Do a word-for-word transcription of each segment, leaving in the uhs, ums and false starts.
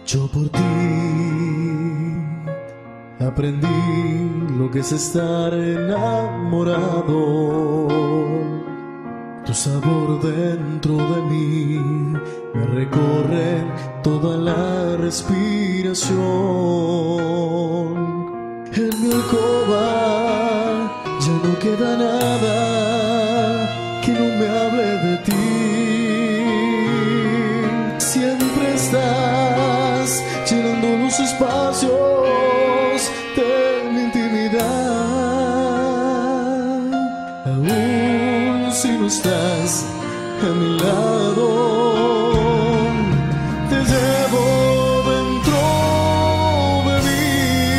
Yo por ti aprendí lo que es estar enamorado. Tu sabor dentro de mí me recorre toda la respiración. En mi alcoba ya no queda nada que no me hable de ti. Siempre estás llenando los espacios de mi intimidad. Aún si no estás a mi lado, te llevo dentro de mí,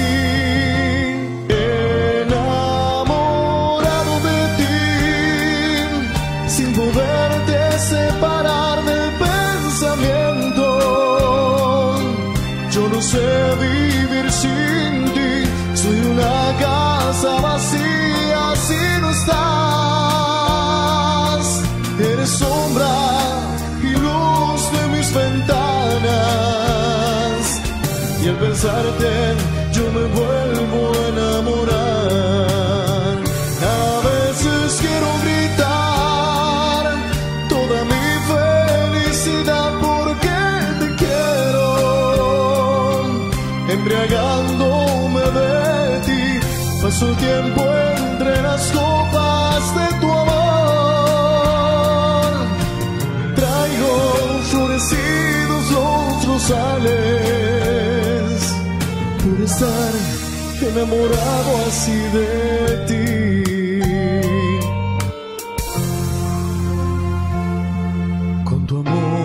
enamorado de ti, sin poderte separar del pensamiento. Yo no sé vivir sin ti, soy una casa vacía si no estás. Eres sombra y luz de mis ventanas, y al pensarte yo me vuelvo a enamorar. A veces quiero gritar toda mi felicidad porque te quiero, embriagándome de ti. Paso el tiempo entre las copas de tu amor. Traigo florecidos los rosales por estar enamorado así de ti. Con tu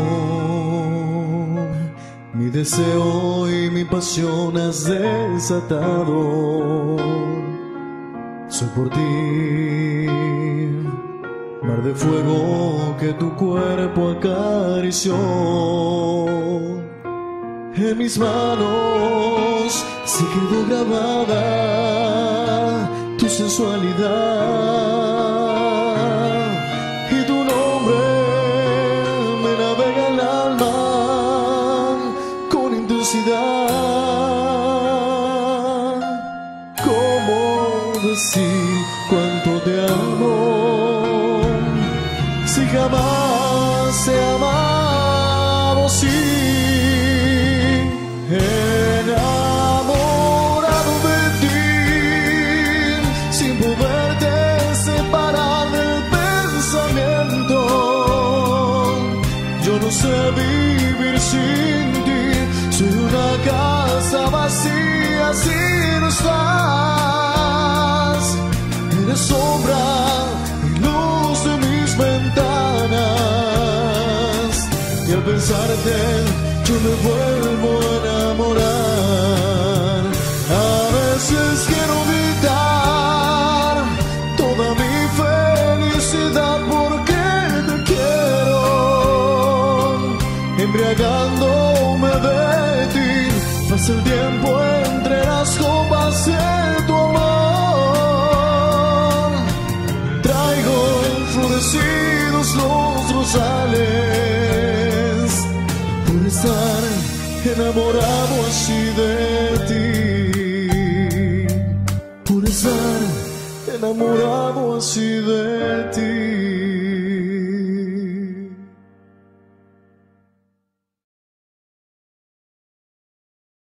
amor, mi deseo y mi pasión has desatado. Soy por ti mar de fuego que tu cuerpo acarició. En mis manos se quedó grabada tu sensualidad, y tu nombre me navega el alma con intensidad. ¿Cómo decir cuánto te amo si jamás he amado así? Enamorado de ti, sin poderte separar del pensamiento. Yo no sé vivir sin ti, soy una casa vacía si no estás. Eres sombra y luz de mis ventanas, y al pensarte yo me vuelvo a enamorar. A veces quiero gritar toda mi felicidad porque te quiero, embriagándome de ti. Pasa el tiempo entre las copas de tu amor. Traigo florecidos los rosales por estar enamorado así de ti, por estar enamorado así de ti.